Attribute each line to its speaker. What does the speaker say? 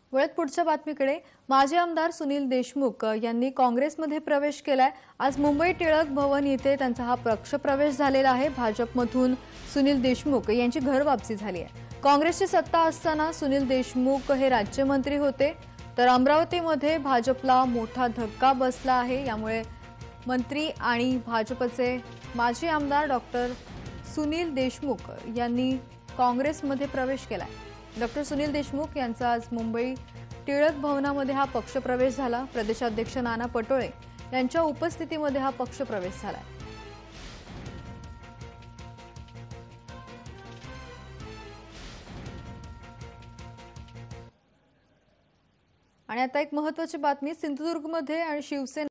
Speaker 1: वळत पुढच्या बातमीकडे माजी आमदार सुनील देशमुख यांनी काँग्रेसमध्ये प्रवेश केलाय। आज मुंबई टिळक भवन येथे त्यांचा हा पक्ष प्रवेश झालेला आहे। भाजपमधून सुनील देशमुख यांची घर वापसी झाली आहे। काँग्रेसची सत्ता असताना सुनील देशमुख हे राज्यमंत्री होते, तर अमरावतीमध्ये भाजपला मोठा धक्का बसला आहे। यामुळे मंत्री आणि भाजपचे माजी आमदार डॉक्टर सुनील देशमुख यांनी काँग्रेसमध्ये प्रवेश केलाय। डॉक्टर सुनील देशमुख यांचा आज मुंबई टिळक भवनामध्ये हा पक्ष प्रवेश झाला। प्रदेशाध्यक्ष नाना पटोळे यांच्या उपस्थितीमध्ये हा पक्ष प्रवेश झाला। आणि आता एक महत्त्वाची बातमी, सिंधुदुर्गमध्ये आणि शिवसेना